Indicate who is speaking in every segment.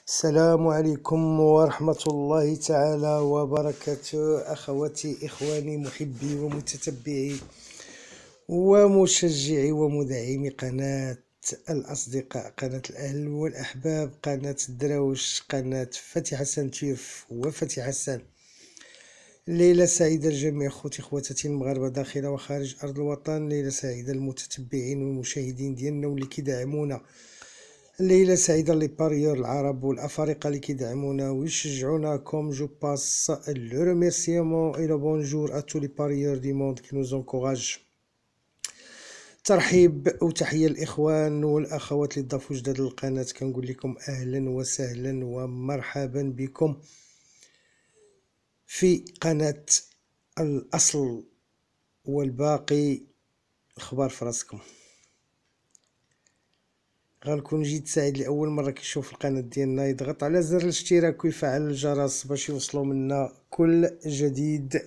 Speaker 1: السلام عليكم ورحمة الله تعالى وبركاته. أخواتي إخواني محبي ومتتبعي ومشجعي ومدعمي قناة الأصدقاء، قناة الأهل والأحباب، قناة الدراوش، قناة فتحي حسن تيرف وفتحي حسن. ليلة سعيدة لجميع أخوتي خواتاتي المغاربة داخل وخارج أرض الوطن. ليلة سعيدة للمتتبعين والمشاهدين ديالنا واللي كيدعمونا. ليلة سعيدة لباريور العرب والأفارقة اللي كيدعمونا ويشجعونا. كوم جو باس لو ريميرسيمون et le bonjour à tous les parieurs du monde qui nous encouragent. ترحيب وتحية الإخوان والأخوات اللي ضافوا جداد للقناة، كنقول لكم أهلا وسهلا ومرحبا بكم في قناة الأصل والباقي. اخبار في راسكم. غنكون جيت سعيد لأول مرة كيشوف القناة ديالنا يضغط على زر الاشتراك ويفعل الجرس باش يوصلوا منا كل جديد.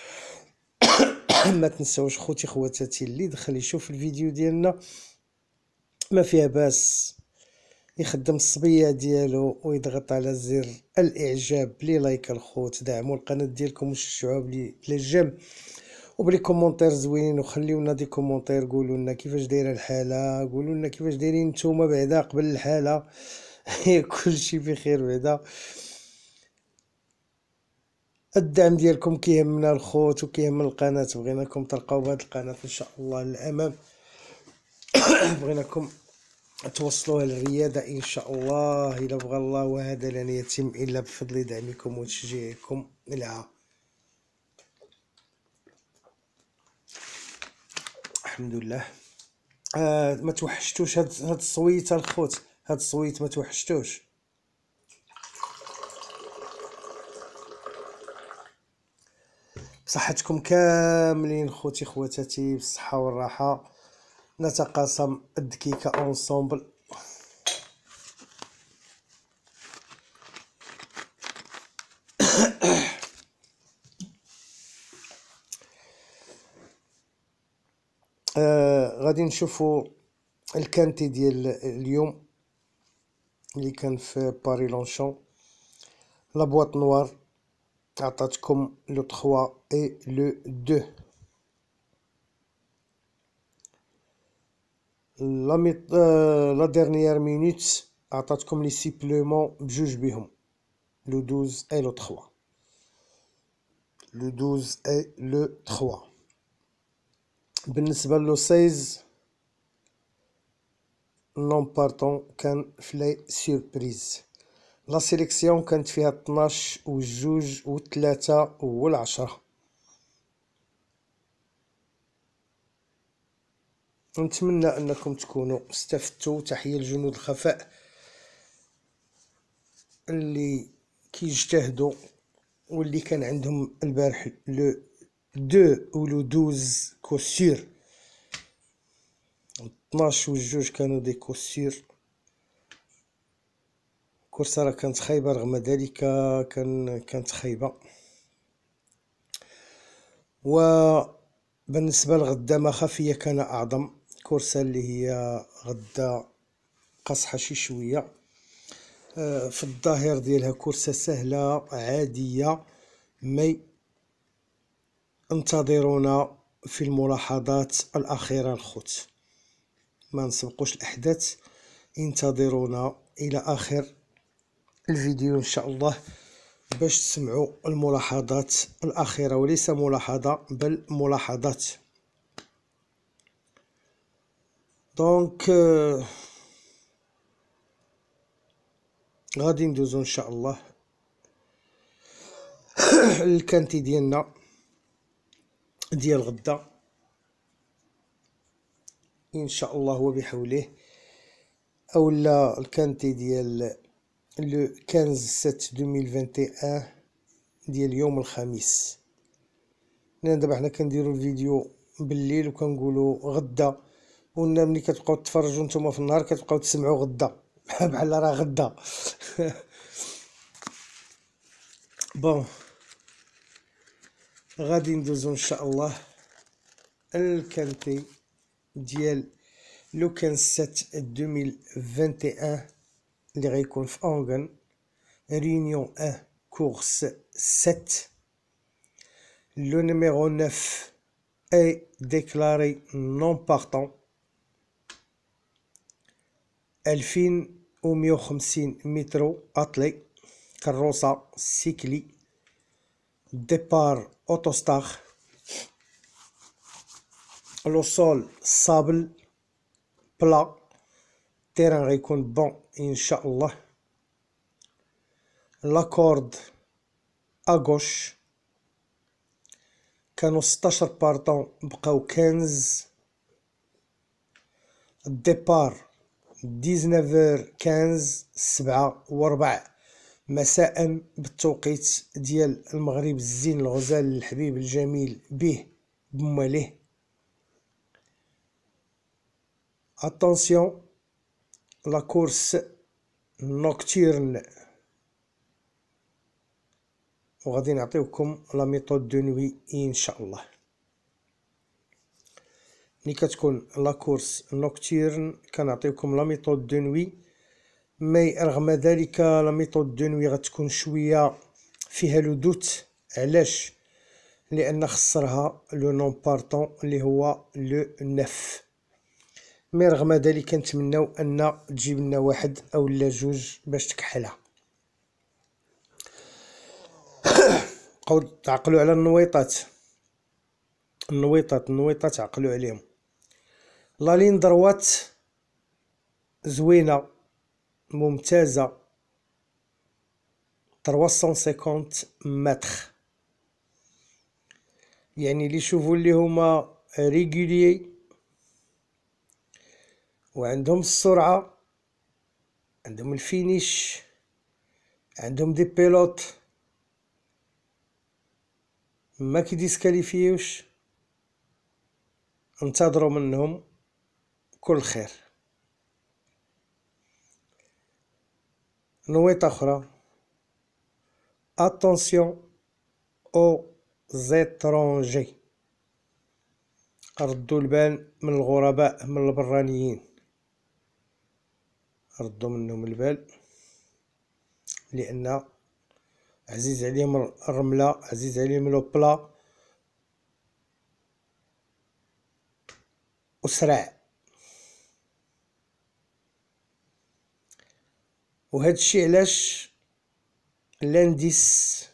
Speaker 1: ما تنساوش خوتي خواتاتي اللي دخل يشوف الفيديو ديالنا ما فيها باس يخدم الصبية ديالو ويضغط على زر الاعجاب لي لايك الخوت. دعموا القناة ديالكم وشجعوها بلي جيم وبلي كومونتير زوينين، وخليونا دي كومونتير. قولوا لنا كيفاش دايره الحاله، قولوا لنا كيفاش دايرين نتوما بعدا قبل الحاله. كلشي بخير بعدا. الدعم ديالكم كيهمنا الخوت وكيهم القناه. بغيناكم تلقاو بهاد القناه ان شاء الله للامام. بغيناكم توصلوها للرياده ان شاء الله الا بغى الله، وهذا لن يتم الا بفضل دعمكم وتشجيعكم لها. الحمد لله. ما توحشتوش هاد الصويت الخوت، هاد الصويت ما توحشتوش. بصحتكم كاملين خوتي خواتاتي بالصحة والراحة. نتقاسم الدكيكة اونصومبل. غادي نشوفوا الكانتي ديال اليوم اللي كان في باري لونشون. لا بواط نوار عطاتكم لو 3 اي لو 2. لا ديرنيير مينوت عطاتكم لي سيبلومون بجوج بهم، لو 12 اي لو 3. لو 12 اي لو 3. بالنسبة لو 16 نون بارطون كان فلي سيربريز. لا سيليكسيون كانت فيها 12 والجوج والثلاثة والعشرة. نتمنى انكم تكونوا استفدتوا. تحية لجنود الخفاء اللي كيجتهدوا واللي كان عندهم البارح لو 2 و لو 12 كوسير. 12 والجوج كانوا دي كوسير. كورسة راه كانت خايبة، رغم ذلك كانت خايبة. وبالنسبة لغدا ما خفية كان أعظم. كورسة اللي هي غدا قصحة شي شوية. في الظاهر ديالها كورسة سهلة عادية. مي انتظرونا في الملاحظات الأخيرة الخوت، ما نسبقوش الأحداث. انتظرونا إلى آخر الفيديو إن شاء الله باش تسمعوا الملاحظات الأخيرة، وليس ملاحظة بل ملاحظات. دونك غادي ندوزو ان شاء الله الكانتي ديالنا ديال غدا ان شاء الله وبحوله، اولا الكانتي ديال لو 15/7/2021 ديال يوم الخميس. لان دابا حنا كنديرو الفيديو بالليل وكنقولوا غدا، ونا ملي كتبقاو تفرجوا نتوما في النهار كتبقاو تسمعوا غدا بحال راه غدا. بون غادي ندوزو ان شاء الله الكانتي ديال لو 15/7/2021 اللي غيكون في اونغن Réunion 1, course 7. Le numéro 9 est déclaré non partant. 2150 متر أطلي كروسة سيكلي ديبار أوتوستار لو سول صابل بلا تيران غيكون بون إن شاء الله. لاكورد أغوش كانوا 16 بارطون بقاو 15. الديبار 19h15 7:04 مساء بالتوقيت ديال المغرب الزين الغزال الحبيب الجميل به بمواليه. اتونسيون لا كورس نوكتيرن وغادي نعطيوكم لا ميثود دو نوي ان شاء الله. ملي كتكون لا كورس نوكتيرن كنعطيوكم لا ميثود دو نوي، مي رغم ذلك لا ميثود دو نوي غتكون شويه فيها لو دوت. علاش؟ لان خسرها لو نون بارطون اللي هو لو 9. مي رغم ذلك نتمناو ان تجيب لنا واحد او لا جوج باش تكحلها. بقاو تعقلوا على النويطات عقلوا عليهم. لا لين دروات زوينه ممتازه 350 متر، يعني اللي يشوفوا اللي هما ريغوليي وعندهم السرعه، عندهم الفينيش، عندهم دي بيلوت ما كيديسكاليفيوش، انتظروا منهم كل خير. نويطة أخرى، اتونسيون او زيترونجي، ردوا البال من الغرباء من البرانيين، ردوا منهم البال لأن عزيز عليهم الرملة، عزيز عليهم لو بلا وسرع. وهذا الشيء علاش لانديس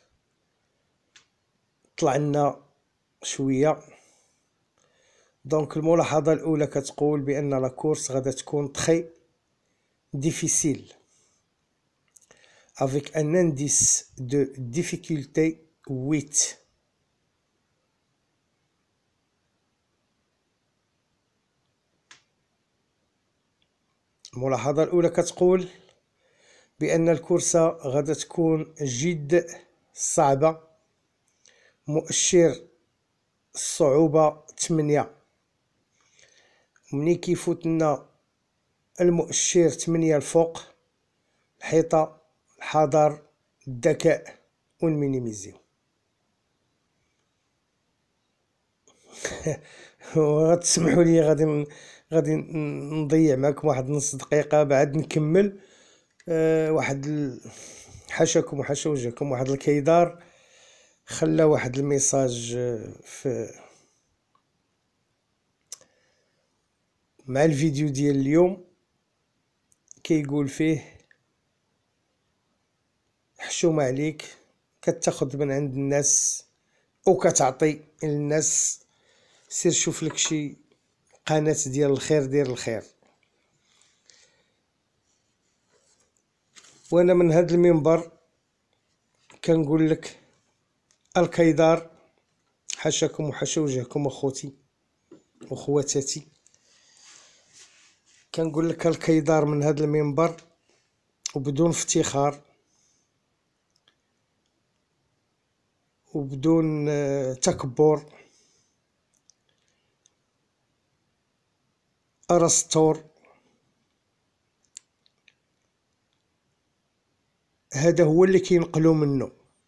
Speaker 1: طلع لنا شويه. دونك الملاحظه الاولى كتقول بان لا كورس غادا تكون تري ديفيسيل avec un indice de difficulté 8. الملاحظه الاولى كتقول بأن الكورسة غادا تكون جد صعبة، مؤشر الصعوبة 8. ملي كيفوتنا المؤشر 8 الفوق، الحيطة الحذر الذكاء ونمينيميزيو. وغتسمحوا لي غادي نضيع معكم واحد نص دقيقة بعد نكمل. واحد حاشاكم وحاشا وجهكم، واحد الكيدار خلى واحد الميساج مع الفيديو ديال اليوم كيقول فيه حشومة عليك كتاخد من عند الناس وكتعطي للناس، سير شوف لك شي قناة ديال الخير دير الخير. وانا من هذا المنبر كنقول لك الكيدار حاشاكم وحاشا وجهكم اخوتي وخواتاتي، كنقول لك الكيدار من هذا المنبر وبدون افتخار وبدون تكبر. ارسطور هذا هو اللي كينقلوا منه،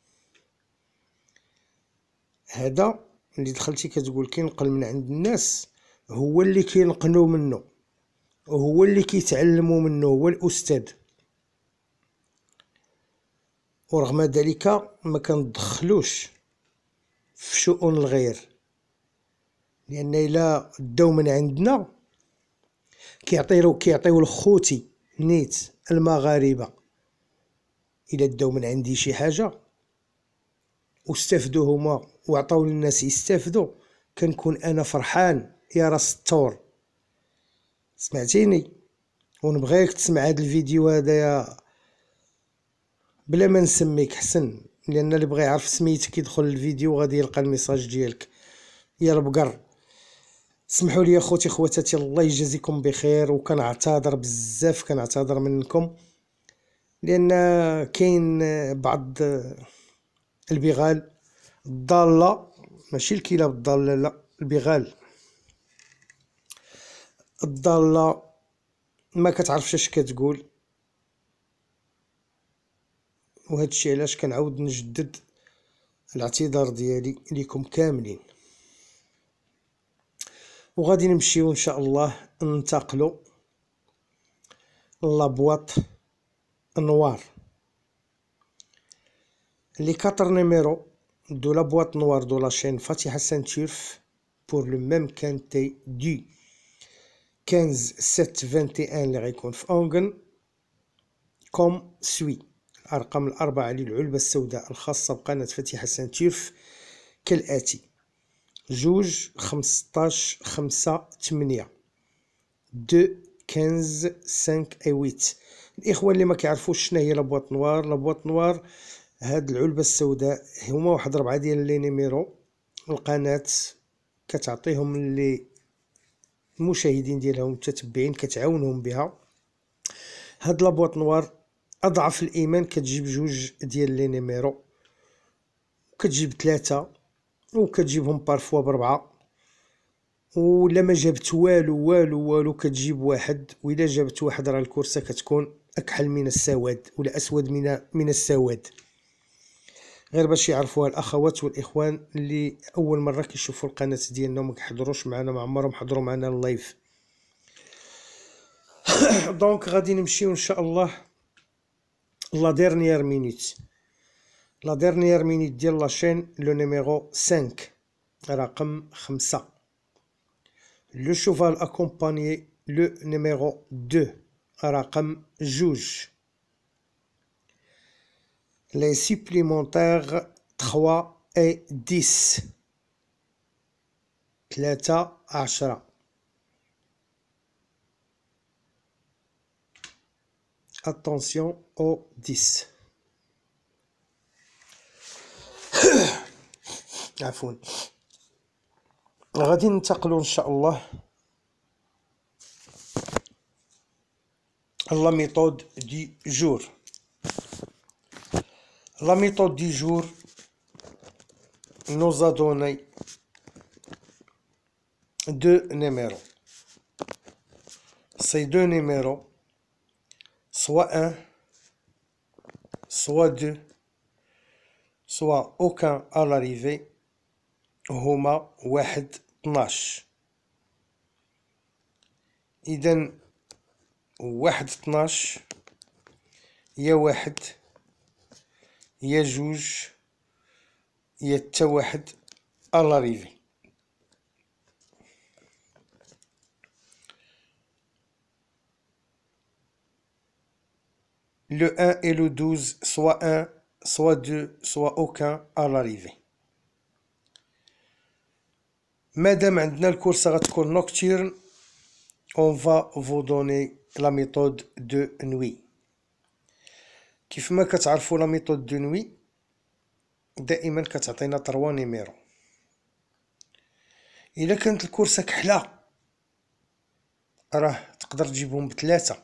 Speaker 1: هذا اللي دخلتي كتقول كينقل من عند الناس هو اللي كينقلوا منه وهو اللي كيتعلموا منه، هو الاستاذ. ورغم ذلك ما كندخلوش في شؤون الغير، لان الا داو من عندنا كيعطيو الخوتي نيت المغاربه، الا داو من عندي شي حاجه واستافدوا هما وعطاو للناس يستافدوا، كنكون انا فرحان يا راس الطور. سمعتيني؟ ونبغيك تسمع هذا الفيديو هذايا بلا ما نسميك حسن، لان اللي بغى يعرف سميتك يدخل الفيديو غادي يلقى الميساج ديالك. يا البقر، سمحوا لي اخوتي خواتاتي، الله يجازيكم بخير، وكنعتذر بزاف، كنعتذر منكم، لان كاين بعض البغال الضاله، ماشي الكلاب الضاله، لا البغال الضاله ما كتعرفش اش كتقول. وهذا الشيء علاش كنعاود نجدد الاعتذار ديالي ليكم كاملين. وغادي نمشيو ان شاء الله ننتقلوا لابواط نوار. لي 4 نيميرو دو لابواط نوار دو لا شين فاتحة سانتيرف بور لو ميم كانتي دو 15721 اللي غيكون في اونغن كوم سوي. الارقام الاربعه للعلبه السوداء الخاصه بقناه فاتحة سانتيرف كالاتي: 2 15 5 8 2 15 5 8. الاخوان اللي ما كيعرفوش شنو هي لابواط نوار، لابواط نوار هاد العلبه السوداء هما واحد 4 ديال لي نيميرو القناه كتعطيهم اللي المشاهدين ديالها المتتبعين كتعاونهم بها. هاد لابواط نوار اضعف الايمان كتجيب 2 ديال لي نيميرو، وكتجيب 3 وكتجيبهم بارفوا ب4، ولا ما جابت والو كتجيب 1، وإلا جابت 1 راه الكرسه كتكون اكحل من السواد ولا اسود من السواد. غير باش يعرفوها الاخوات والاخوان اللي اول مره كيشوفوا القناه ديالنا وما كيحضروش معنا، ما عمرهم حضروا معنا اللايف. دونك غادي نمشيو ان شاء الله لا ديرنيير مينوت، لا ديرنيير مينوت ديال لاشين لو نيميرو 5 رقم 5. لو شوفال اكومبانيي لو نيميرو 2 رقم 2. لي سوبليمونتير 3 et 10 10. Attention au 10. عفوا. غادي ننتقلوا ان شاء الله لا ميثود دي جور. La méthode du jour nous a donné 2 numéros. Ces 2 numéros, soit 1, soit 2, soit aucun à l'arrivée, هما 1 12. إذن 1 12 يا 1 يا 2 يا حتى 1 à l'arrivée. Le 1 et le 12, soit 1, soit 2, soit aucun à l'arrivée. مادام عندنا الكورسة غتكون نوكتيرن، on va vous donner la méthode de nuit. كيف ما كتعرفوا لا ميثود دو نوي دائما كتعطينا 3 نيميرو. الا كانت الكورسه كحله راه تقدر تجيبهم ب3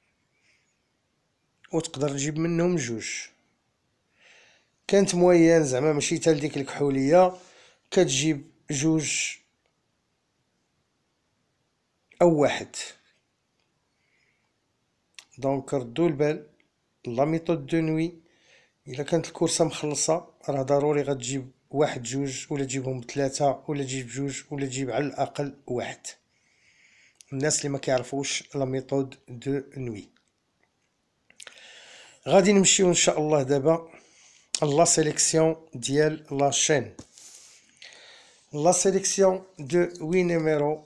Speaker 1: وتقدر تجيب منهم 2. كانت موين زعما ماشي حتى لديك الكحوليه كتجيب 2 او 1. دونك ردوا البال، لا ميثود دو نوي الا كانت الكورسه مخلصه راه ضروري غتجيب 1 2 ولا تجيبهم ب3 ولا تجيب 2 ولا تجيب على الاقل 1. الناس اللي ما كيعرفوش لا ميثود دو نوي. غادي نمشيو ان شاء الله دابا la sélection ديال la chaîne. La sélection de 8 numéros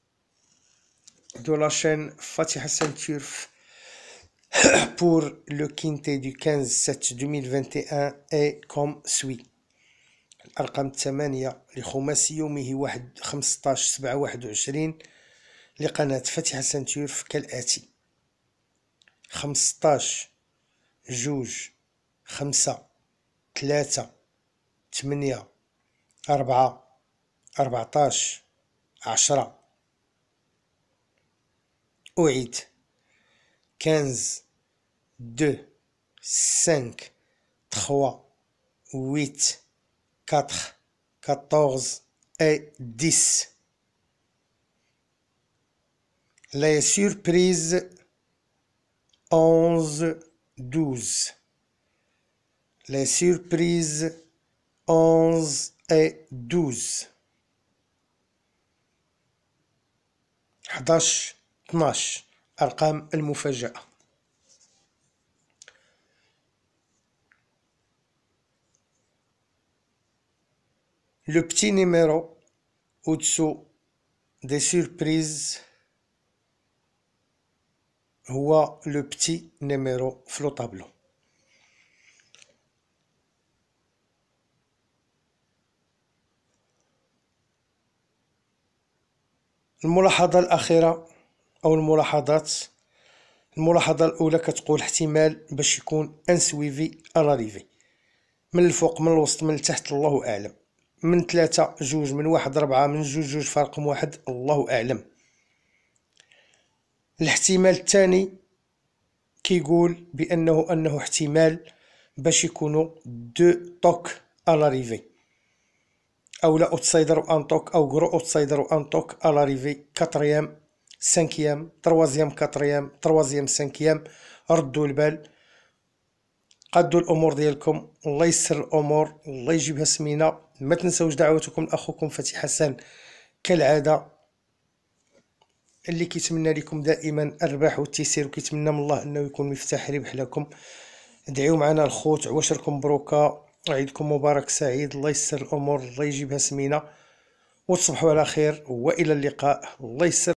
Speaker 1: de la chaîne Fatih Hassan Turf pour le quintet du 15/7/2021 est comme suit. الأرقام الثمانية لخماسي يومه 15/7/21 لقناة فتح حسن تيرف كالآتي: 15 جوج 5 3 8 4 14 10. أعيد: 15 2 5 3 8 4 14 et 10. Les surprises 11 12. Les surprises 11 et 12. 11 12 أرقام المفاجأة. Le petit numéro au-dessous des surprises هو le petit numéro في le tableau. الملاحظة الأخيرة أو الملاحظة الأولى كتقول احتمال باش يكون ان سويفي الاريفي من الفوق من الوسط من التحت الله أعلم، من 3 2 من 1 4 من 2 فرق 1 الله أعلم. الاحتمال الثاني كيقول بأنه احتمال باش يكونوا 2 توك الاريفي، أو لا اوتسايدر و ان توك، أو غرو اوتسايدر و ان توك الاريفي 4 5 3 4 3 5. ردوا البال، قادوا الامور ديالكم، الله يسر الامور، الله يجيبها سمينه. ما تنسوش دعوتكم لاخوكم فتحي حسن كالعاده، اللي كيتمنى لكم دائما الرباح والتيسير، وكيتمنى من الله انه يكون مفتاح ربح لكم. ادعيو معنا الخوت، عواشركم مبروكه، عيدكم مبارك سعيد، الله يسر الامور، الله يجيبها سمينه، وتصبحوا على خير والى اللقاء. الله يسر.